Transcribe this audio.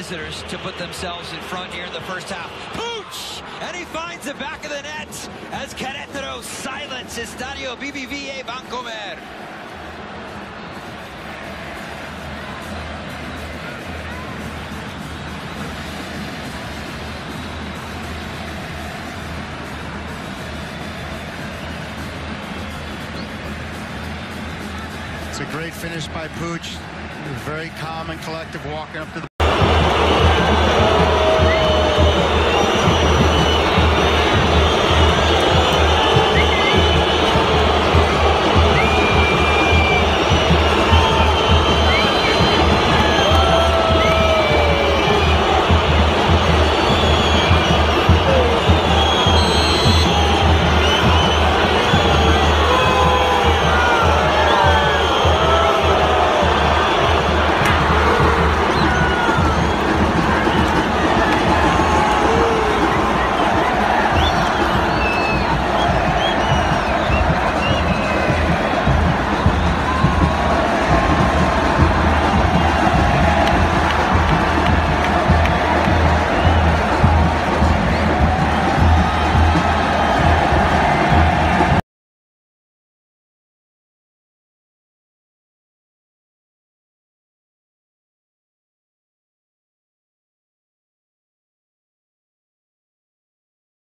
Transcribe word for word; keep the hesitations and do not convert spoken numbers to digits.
visitors to put themselves in front here in the first half. Pooch! And he finds the back of the net as Querétaro silence Estadio B B V A Vancouver. It's a great finish by Pooch. Very calm and collective walking up to the